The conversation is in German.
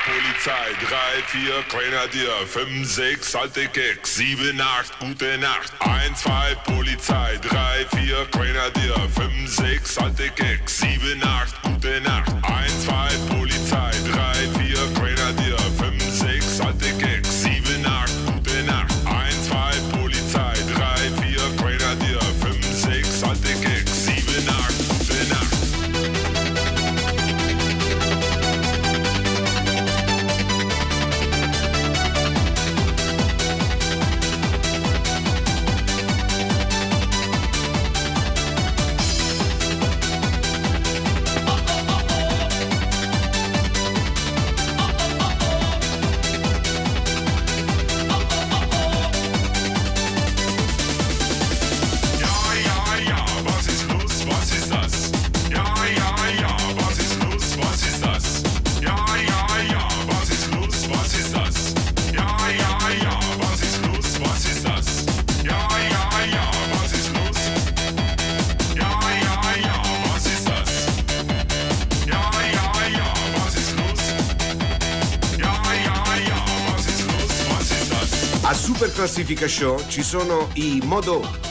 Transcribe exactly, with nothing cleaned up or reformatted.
Polizei, drei, vier, Grenadier, fünf, sechs, alte Keks, sieben, acht, gute Nacht. Eins, zwei, Polizei, drei, vier, Grenadier, fünf, sechs, alte Keks, sieben, acht, gute Nacht. Eins, zwei, Polizei, drei, vier, Grenadier, fünf, sechs, alte Keks, sieben, acht, gute Nacht. Eins, zwei, Polizei, drei, vier, Grenadier, fünf, sechs, alte Keks, sieben, acht, gute Nacht. A Super Classifica Show ci sono i Modo